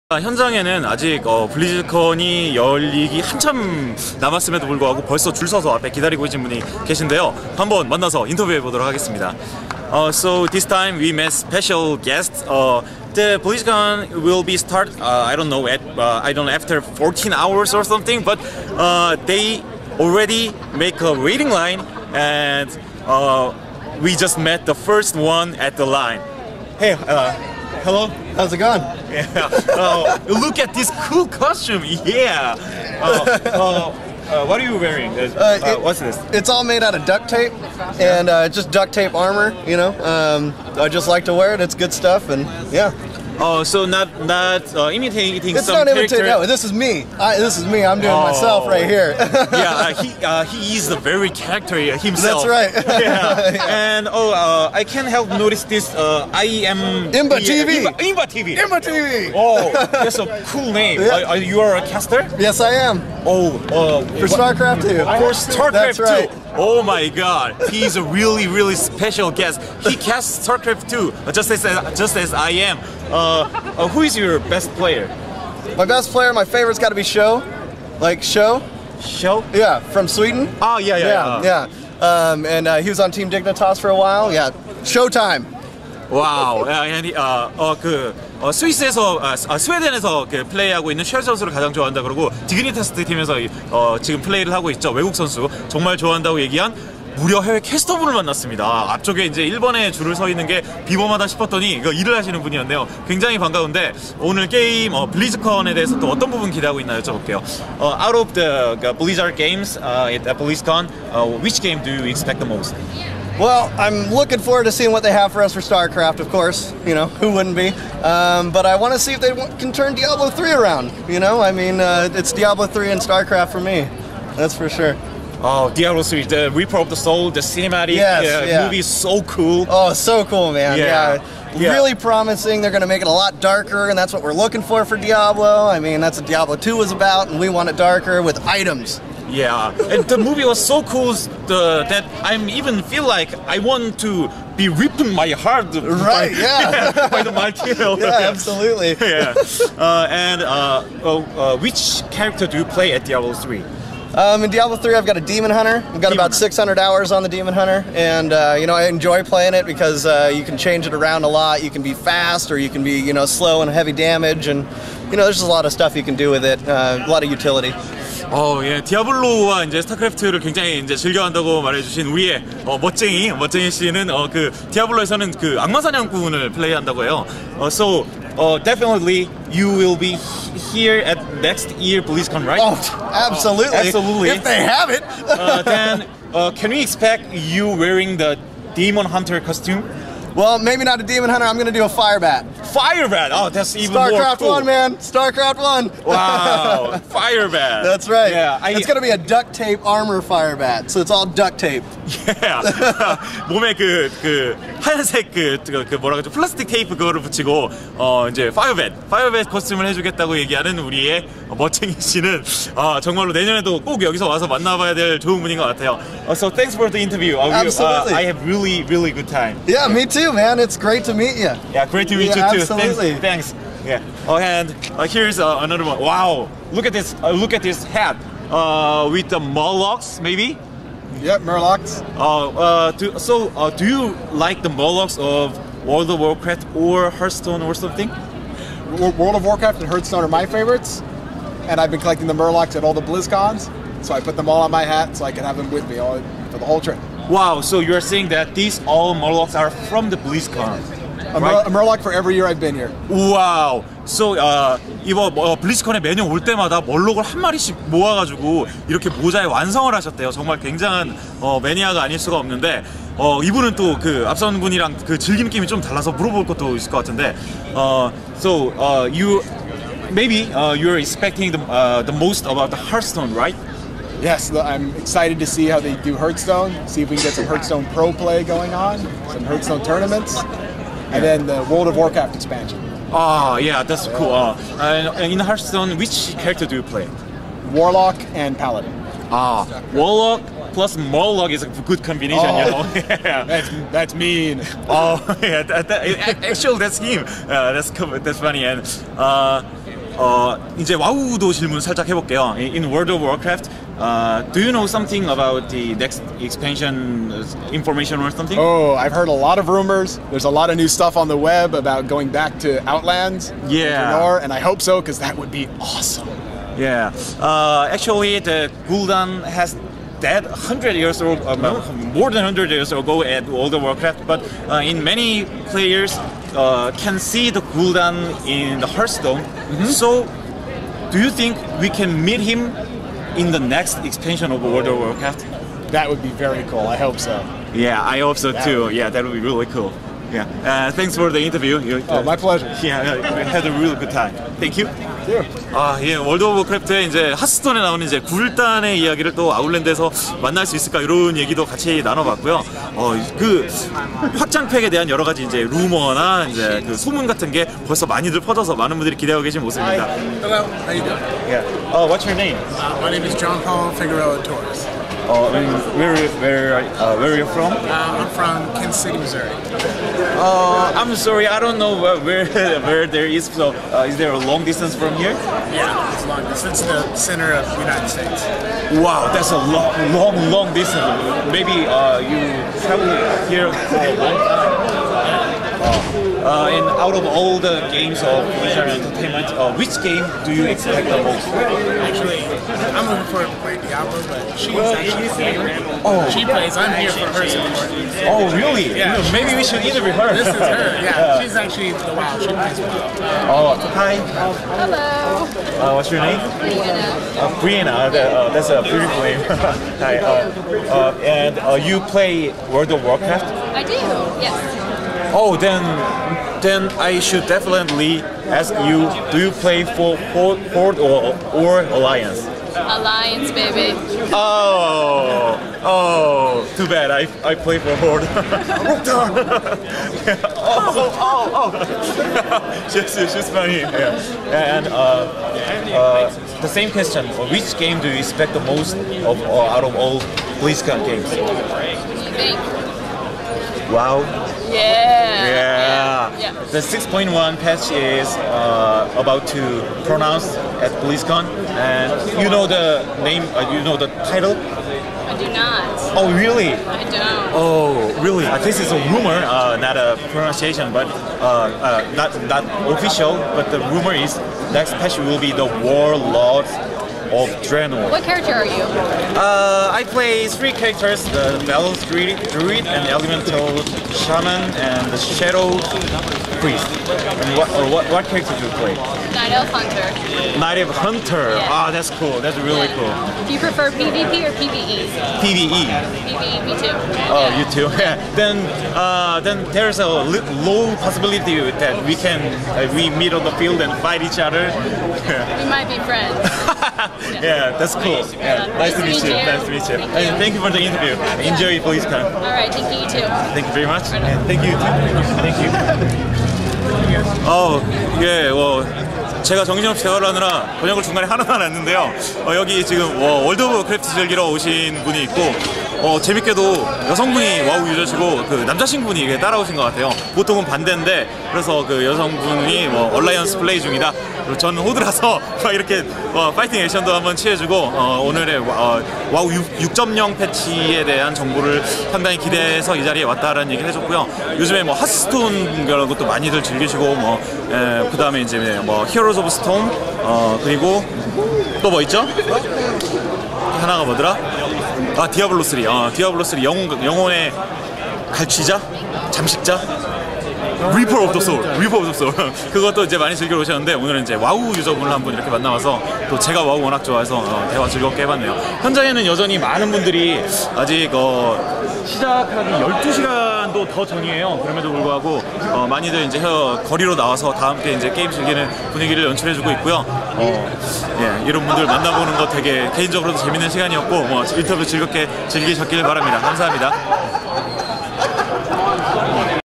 현장에는 아직 블리즈컨이 열리기 한참 남았음에도 불구하고 벌써 줄 서서 앞에 기다리고 계신 분이 계신데요. 한번 만나서 인터뷰해 보도록 하겠습니다. So this time we met special guests. The BlizzCon will be start. I don't know after 14 hours or something, but they already make a waiting line, and we just met the first one at the line. Hey. Hello. How's it going? Yeah. Look at this cool costume. Yeah. What are you wearing? What's this? It's all made out of duct tape and just duct tape armor. You know, I just like to wear it. It's good stuff, and yeah. So not imitating it's some not character. imitating. No, this is me. This is me. I'm doing myself right here. Yeah, he is the very character himself. That's right. Yeah. And I can't help notice this. I am Imba TV. Imba TV. Imba TV. Oh, that's a cool name. Yeah. You are a caster? Yes, I am. Oh, for StarCraft 2. For StarCraft That's right. 2. Oh my God, he's a really special guest. He casts StarCraft 2 just as I am. Who is your best player? My best player, my favorite's got to be Show. Like Show? Show? Yeah, from Sweden. Oh yeah. And he was on Team Dignitas for a while. Yeah, Showtime. 와우. 스웨덴에서 플레이하고 있는 쉘 선수를 가장 좋아한다 그러고 디그니타스 팀에서 지금 플레이를 하고 있죠. 외국 선수 정말 좋아한다고 얘기한 무려 해외 캐스터분을 만났습니다. 앞쪽에 이제 1번에 줄을 서 있는 게 비범하다 싶었더니 이거 일을 하시는 분이었네요. 굉장히 반가운데 오늘 게임 블리즈컨에 대해서 또 어떤 부분 기대하고 있나 여쭤볼게요. Out of the Blizzard games at BlizzCon, which game do you expect the most? Well, I'm looking forward to seeing what they have for us for StarCraft, of course. You know, who wouldn't be? But I want to see if they can turn Diablo 3 around. You know, I mean, it's Diablo 3 and StarCraft for me. That's for sure. Oh, Diablo 3, the Reaper of the Soul, the cinematic movie is so cool. Oh, so cool, man. Yeah. Really promising. They're going to make it a lot darker, and that's what we're looking for Diablo. I mean, that's what Diablo 2 was about, and we want it darker with items. Yeah, and the movie was so cool that I even feel like I want to be ripping my heart right, by the material. Yeah, absolutely. Yeah. Which character do you play at Diablo 3? In Diablo 3, I've got a Demon Hunter. I've got about 600 hours on the Demon Hunter, and you know, I enjoy playing it because you can change it around a lot. You can be fast, or you can be, you know, slow and heavy damage, and you know, there's just a lot of stuff you can do with it. A lot of utility. 예, 디아블로와 이제 스타크래프트를 굉장히 이제 즐겨한다고 말해주신 우리의 멋쟁이 씨는 그 디아블로에서는 그 악마 사냥꾼을 플레이한다고 해요. So definitely you will be here at next year BlizzCon, right? Oh, absolutely. Absolutely. If they have it. Then can we expect you wearing the Demon Hunter costume? Well, maybe not a Demon Hunter. I'm going to do a Firebat. Firebat! Oh, that's even more StarCraft cool. 1, man. StarCraft 1. Wow. Firebat. That's right. Yeah, it's going to be a duct tape armor Firebat. So it's all duct tape. Yeah. 몸에 그 하얀색 그 뭐라 그러죠? 플라스틱 테이프 그거를 붙이고 이제 파이어벳 코스튬을 해주겠다고 얘기하는 우리의 멋쟁이 씨는 정말로 내년에도 꼭 여기서 와서 만나봐야 될 좋은 분인 것 같아요. So thanks for the interview. Absolutely. I have really good time. Yeah, me too, man. It's great to meet you. Yeah, great to meet you too. Absolutely. Thanks. Yeah. And here's another one. Wow. Look at this. Look at this hat. With the Murlocs, maybe. Yep, Murlocs. Do you like the Murlocs of World of Warcraft or Hearthstone or something? World of Warcraft and Hearthstone are my favorites, and I've been collecting the Murlocs at all the BlizzCons, so I put them all on my hat so I can have them with me for the whole trip. Wow, so you're saying that these all Murlocs are from the BlizzCon? A Murloc for every year I've been here. Wow. So 이거 블리즈컨에 매년 올 때마다 멀록을 한 마리씩 모아가지고 이렇게 모자에 완성을 하셨대요. 정말 굉장한 매니아가 아닐 수가 없는데 이분은 또 그 앞선 분이랑 그 즐기는 느낌이 좀 달라서 물어볼 것도 있을 것 같은데 so you maybe you're expecting the most about the Hearthstone, right? Yes, I'm excited to see how they do Hearthstone, see if we can get some Hearthstone Pro play going on, some Hearthstone tournaments, and then the World of Warcraft expansion. Yeah, that's cool. And in Hearthstone, which character do you play? Warlock and Paladin. Warlock plus Murloc is a good combination, you know. Yeah. That's mean. Yeah, actually that's him. That's funny. And 이제 와우도 질문 살짝 해볼게요. In World of Warcraft, do you know something about the next expansion information or something? Oh, I've heard a lot of rumors. There's a lot of new stuff on the web about going back to Outlands. Yeah. Draenor, and I hope so because that would be awesome. Yeah. Actually, the Gul'dan has dead 100 years old, more than 100 years ago at World of Warcraft, but in many players can see the Gul'dan in the Hearthstone. So, do you think we can meet him in the next expansion of World of Warcraft? That would be very cool. I hope so. Yeah, I hope so too. Yeah, that would be really cool. Yeah. Thanks for the interview. Oh, my pleasure. Yeah, we had a really good time. Thank you. Sure. 예, 월드 오브 크래프트의 이제 하스스톤에 나오는 이제 굴단의 이야기를 또 아울랜드에서 만날 수 있을까 이런 얘기도 같이 나눠봤고요. 그 확장팩에 대한 여러 가지 이제 루머나 이제 그 소문 같은 게 벌써 많이들 퍼져서 많은 분들이 기대하고 계신 모습입니다. Hello, how you doing? Yeah. What's your name? My name is John Paul Figueroa Torres. Where are you from? I'm from Kansas City, Missouri. I'm sorry, I don't know where there is. So, is there a long distance from here? Yeah, it's long distance. It's the center of the United States. Wow, that's a long distance. Maybe you travel here for a long time. And out of all the games of Blizzard Entertainment, which game do you expect the most? Actually, I'm looking forward to playing Diablo, but she's actually she plays. I'm here for her support. Oh, really? Yeah. Maybe we should interview her. This is her. Yeah, she's actually the WoW. She plays WoW. Hi. Hello. What's your name? Brianna. Brianna. That's a beautiful name. Hi. And you play World of Warcraft? I do. Yes. Oh, then I should definitely ask you: do you play for Horde or Alliance? Alliance, baby. Oh, too bad. I play for Horde. She's funny. Yeah. And the same question: which game do you expect the most out of all BlizzCon games? What do you think? Wow. Yeah. The 6.1 patch is about to pronounce at BlizzCon, and you know the name, you know the title? I do not. Oh, really? I don't. Oh, really? This is a rumor, not a pronunciation, but not official. But the rumor is next patch will be the Warlord of Draenor. What character are you? I play 3 characters: the Battle Druid, and the Elemental Shaman, and the Shadow Priest. And what character do you play? Night Elf Hunter. Night Elf Hunter. Yeah. Ah, that's cool. That's really cool. Do you prefer PvP or PvE? PvE. PvE, me too. Oh, you too. Yeah. Then there's a low possibility that we meet on the field and fight each other. We might be friends. Yeah, that's cool. Yeah. Nice to meet you. Nice to meet you. And thank you for the interview. Enjoy BlizzCon. All right, thank you, you too. Thank you very much. And thank you too. Thank you. 예, 제가 정신없이 대화를 하느라 번역을 중간에 하나도 안 했는데요. 여기 지금 월드 오브 크래프트 즐기러 오신 분이 있고, 재밌게도 여성분이 와우 유저시고 그 남자 친구분이 따라오신 것 같아요. 보통은 반대인데, 그래서 그 여성분이 얼라이언스 플레이 중이다. 그리고 저는 호드라서 막 이렇게 파이팅 액션도 한번 취해주고, 오늘의 와우 6.0 패치에 대한 정보를 상당히 기대해서 이 자리에 왔다라는 얘기를 해줬고요. 요즘에 하스스톤 그런 것도 많이들 즐기시고, 그 다음에 이제 히어로즈 오브 스톰, 그리고 또 뭐 있죠? 하나가 뭐더라? 디아블로 3. 디아블로 3 영혼의 갈취자? 잠식자? 리퍼 오브 더 소울. 그것도 이제 많이 즐기러 오셨는데, 오늘은 이제 와우 유저분을 한 분 이렇게 만나와서 또 제가 와우 워낙 좋아해서 대화 즐겁게 해봤네요. 현장에는 여전히 많은 분들이 아직 시작하기 12시간도 더 전이에요. 그럼에도 불구하고 많이들 이제 거리로 나와서 다 함께 이제 게임 즐기는 분위기를 연출해주고 있고요. 예, 이런 분들 만나보는 거 되게 개인적으로도 재밌는 시간이었고, 인터뷰 즐겁게 즐기셨길 바랍니다. 감사합니다.